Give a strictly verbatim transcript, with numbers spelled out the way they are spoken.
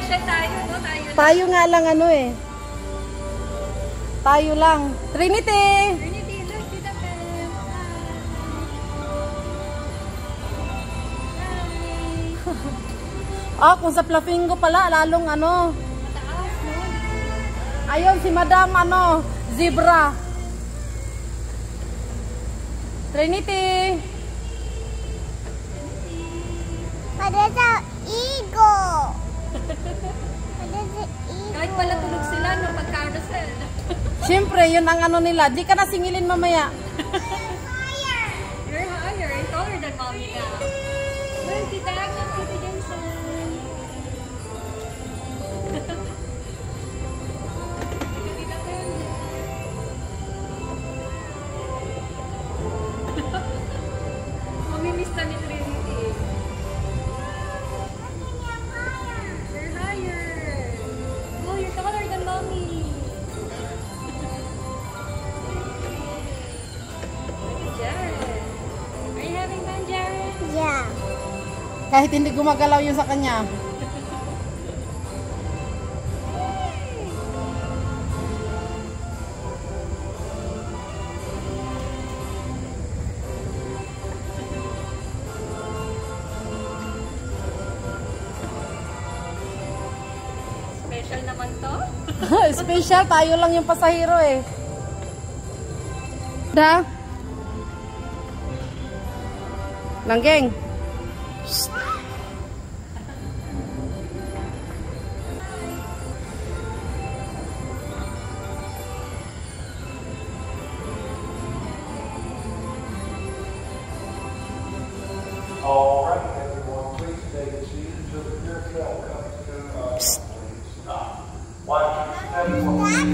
Special tayo, no? Tayo lang. Tayo nga lang ano eh. Tayo lang. Trinity! Trinity, look, Tita Pem. Hi. Ah, kung sa Flamingo pala, lalong ano. Mataas, no? Ayun, si Madam, ano, zebra. Trinity! Pada sa eagle. Pada sa eagle. Kahit pala tulog sila, no? Pag-carousel. Siyempre, yun ang ano nila. Di ka na singilin mamaya. Higher. You're higher and taller than mommy now. Well, Tita Agnes, Tita Jensen. Tita Pem. Mamimiss na ni Trinity. You're higher. Oh, you're taller than mommy. Look at Jared. Are you having fun, Jared? Yeah. Kahit hindi gumagalaw yun sa kanya. Special naman to. Special, tayo lang yung pasahero eh. Da? Langgeng. Shh. All right, everyone, please take a seat until the carousel comes to uh, please stop. Watch your step.